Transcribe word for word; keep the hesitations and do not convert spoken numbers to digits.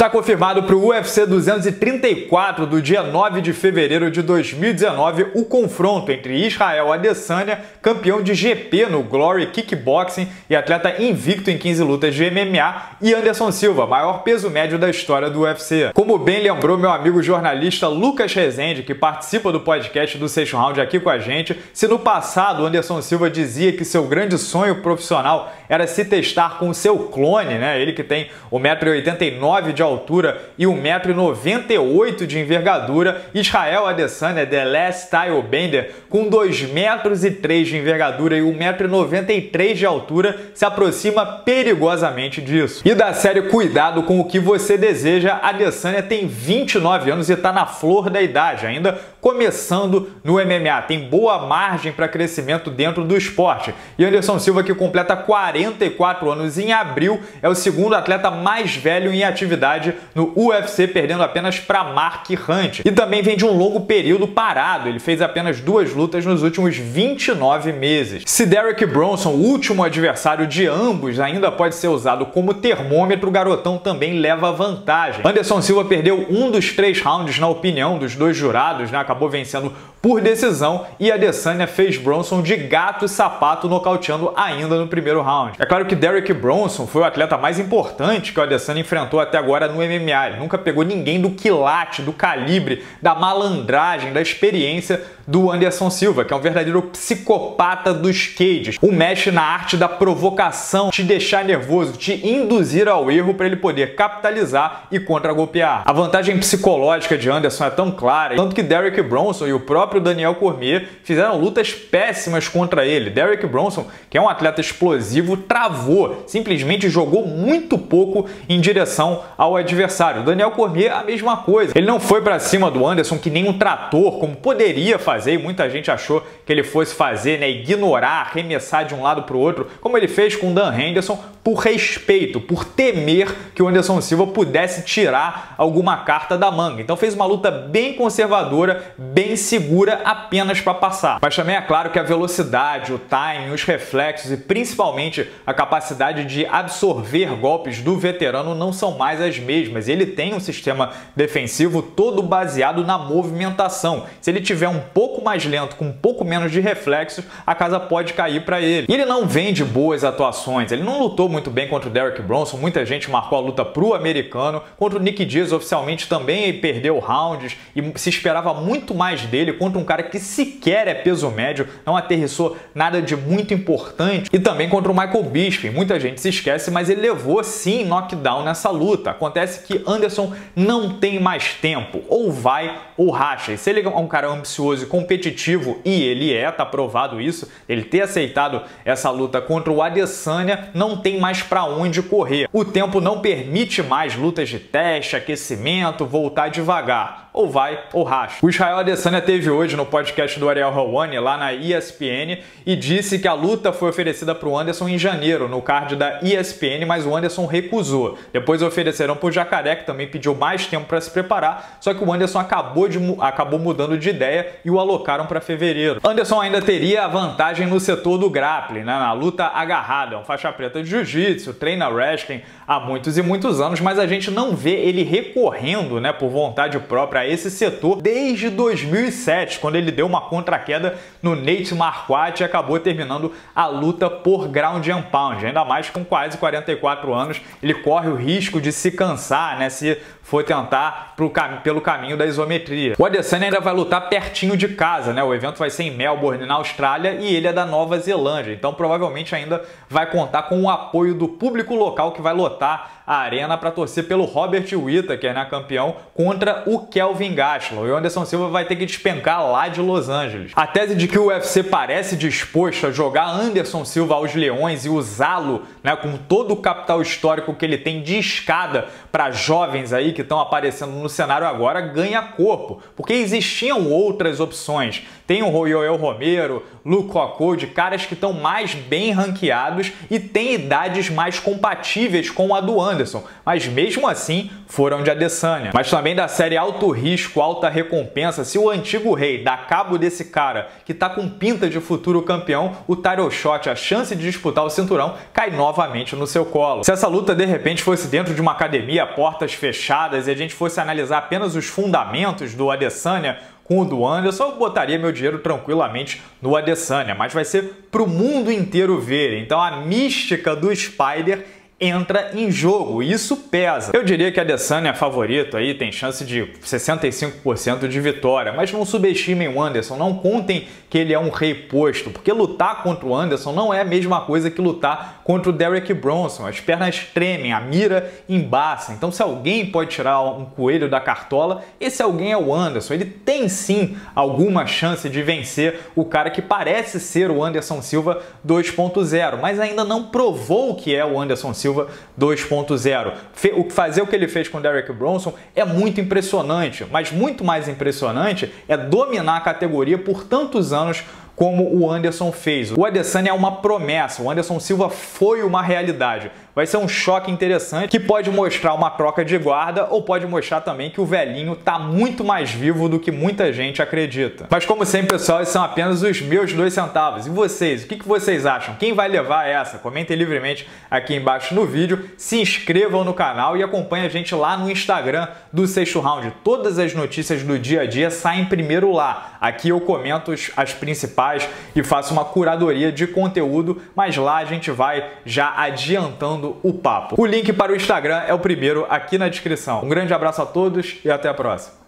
está confirmado para o U F C duzentos e trinta e quatro do dia nove de fevereiro de dois mil e dezenove o confronto entre Israel Adesanya, campeão de G P no Glory Kickboxing e atleta invicto em quinze lutas de M M A, e Anderson Silva, maior peso médio da história do U F C. Como bem lembrou meu amigo jornalista Lucas Rezende, que participa do podcast do Sexto Round aqui com a gente, se no passado Anderson Silva dizia que seu grande sonho profissional era se testar com o seu clone, né? Ele que tem um metro e oitenta e nove de altura e um metro e noventa e oito de envergadura, Israel Adesanya, The Last Style Bender, com dois metros e três de envergadura e um metro e noventa e três de altura, se aproxima perigosamente disso. E da série Cuidado com o que você deseja, Adesanya tem vinte e nove anos e está na flor da idade, ainda começando no M M A. Tem boa margem para crescimento dentro do esporte. E Anderson Silva, que completa quarenta e quatro anos em abril, é o segundo atleta mais velho em atividade no U F C, perdendo apenas para Mark Hunt. E também vem de um longo período parado. Ele fez apenas duas lutas nos últimos vinte e nove meses. Se Derek Bronson, o último adversário de ambos, ainda pode ser usado como termômetro, o garotão também leva vantagem. Anderson Silva perdeu um dos três rounds na opinião dos dois jurados, né? Acabou vencendo por decisão, e Adesanya fez Bronson de gato e sapato, nocauteando ainda no primeiro round. É claro que Derek Bronson foi o atleta mais importante que o Adesanya enfrentou até agora no M M A. Ele nunca pegou ninguém do quilate, do calibre, da malandragem, da experiência do Anderson Silva, que é um verdadeiro psicopata dos cages. Um mestre na arte da provocação, te deixar nervoso, te induzir ao erro para ele poder capitalizar e contra-golpear. A vantagem psicológica de Anderson é tão clara, tanto que Derek Bronson e o próprio Daniel Cormier fizeram lutas péssimas contra ele. Derek Bronson, que é um atleta explosivo, travou, simplesmente jogou muito pouco em direção ao adversário. Daniel Cormier, a mesma coisa. Ele não foi para cima do Anderson que nem um trator, como poderia fazer, e muita gente achou que ele fosse fazer, né, ignorar, arremessar de um lado para o outro, como ele fez com Dan Henderson, por respeito, por temer que o Anderson Silva pudesse tirar alguma carta da manga. Então fez uma luta bem conservadora, bem segura, apenas para passar. Mas também é claro que a velocidade, o timing, os reflexos e principalmente a capacidade de absorver golpes do veterano não são mais as mesmas. Ele tem um sistema defensivo todo baseado na movimentação. Se ele tiver um pouco mais lento, com um pouco menos de reflexos, a casa pode cair para ele. E ele não vem de boas atuações. Ele não lutou muito bem contra o Derek Bronson. Muita gente marcou a luta pro americano. Contra o Nick Diaz, oficialmente, também perdeu rounds e se esperava muito mais dele contra um cara que sequer é peso médio, não aterrissou nada de muito importante. E também contra o Michael Bisping. Muita gente se esquece, mas ele levou sim knockdown nessa luta. Acontece que Anderson não tem mais tempo. Ou vai ou racha. E se ele é um cara ambicioso e competitivo, e ele é, tá provado isso, ele ter aceitado essa luta contra o Adesanya, não tem mais para onde correr. O tempo não permite mais lutas de teste, aquecimento, voltar devagar. Ou vai ou racha. O Israel Adesanya teve hoje no podcast do Ariel Helwani, lá na E S P N, e disse que a luta foi oferecida para o Anderson em janeiro, no card da E S P N, mas o Anderson recusou. Depois ofereceram para o Jacaré, que também pediu mais tempo para se preparar, só que o Anderson acabou, de, acabou mudando de ideia e o alocaram para fevereiro. Anderson ainda teria a vantagem no setor do grappling, né, na luta agarrada. É um faixa preta de jiu-jitsu, treina wrestling há muitos e muitos anos, mas a gente não vê ele recorrendo, né, por vontade própria a esse setor desde dois mil e sete, quando ele deu uma contra-queda no Nate Marquardt e acabou terminando a luta por ground and pound. Ainda mais com quase quarenta e quatro anos, ele corre o risco de se cansar, né, se for tentar pro cam pelo caminho da isometria. O Adesanya ainda vai lutar pertinho de casa, né? O evento vai ser em Melbourne, na Austrália, e ele é da Nova Zelândia, então provavelmente ainda vai contar com o apoio do público local, que vai lotar a arena para torcer pelo Robert Whittaker, né, campeão, contra o Kelvin Gastelum. E o Anderson Silva vai ter que despencar lá de Los Angeles. A tese de que o U F C parece disposto a jogar Anderson Silva aos leões e usá-lo, né, com todo o capital histórico que ele tem de escada para jovens aí que estão aparecendo no cenário agora, ganha corpo, porque existiam outras opções. Tem o Yoel Romero, Luke Rockhold, caras que estão mais bem ranqueados e têm idades mais compatíveis com a do Anderson, mas mesmo assim foram de Adesanya. Mas também da série alto risco, alta recompensa, se o antigo rei dá cabo desse cara que tá com pinta de futuro campeão, o title shot, a chance de disputar o cinturão, cai novamente no seu colo. Se essa luta de repente fosse dentro de uma academia, portas fechadas, e a gente fosse analisar apenas os fundamentos do Adesanya com o do Anderson, eu botaria meu dinheiro tranquilamente no Adesanya, mas vai ser pro mundo inteiro ver. Então a mística do Spider entra em jogo, e isso pesa. Eu diria que a Adesanya é favorito, aí tem chance de sessenta e cinco por cento de vitória, mas não subestimem o Anderson, não contem que ele é um rei posto, porque lutar contra o Anderson não é a mesma coisa que lutar contra o Derek Bronson. As pernas tremem, a mira embaça. Então se alguém pode tirar um coelho da cartola, esse alguém é o Anderson. Ele tem sim alguma chance de vencer o cara que parece ser o Anderson Silva dois ponto zero, mas ainda não provou que é o Anderson Silva dois ponto zero. Fazer o que ele fez com o Derek Bronson é muito impressionante, mas muito mais impressionante é dominar a categoria por tantos anos como o Anderson fez. O Adesanya é uma promessa, o Anderson Silva foi uma realidade. Vai ser um choque interessante que pode mostrar uma troca de guarda ou pode mostrar também que o velhinho tá muito mais vivo do que muita gente acredita. Mas como sempre, pessoal, esses são apenas os meus dois centavos. E vocês? O que que vocês acham? Quem vai levar essa? Comentem livremente aqui embaixo no vídeo, se inscrevam no canal e acompanhem a gente lá no Instagram do Sexto Round. Todas as notícias do dia a dia saem primeiro lá. Aqui eu comento as principais e faço uma curadoria de conteúdo, mas lá a gente vai já adiantando o papo. O link para o Instagram é o primeiro aqui na descrição. Um grande abraço a todos e até a próxima.